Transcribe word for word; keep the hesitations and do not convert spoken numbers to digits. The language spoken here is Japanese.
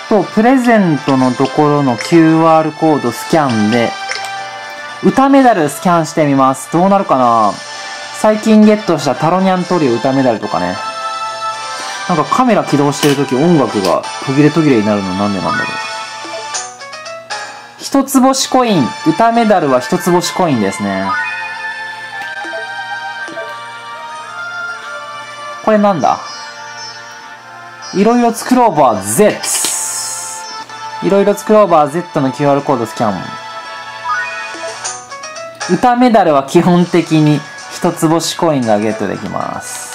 と、プレゼントのところの キューアール コードスキャンで、歌メダルスキャンしてみます。どうなるかな？最近ゲットしたタロニャントリオ歌メダルとかね。なんかカメラ起動してるとき音楽が途切れ途切れになるのなんでなんだろう。一つ星コイン。歌メダルは一つ星コインですね。これなんだ？いろいろつクローバー Z。いろいろつクローバー Z の キューアール コードスキャン。歌メダルは基本的に一つ星コインがゲットできます。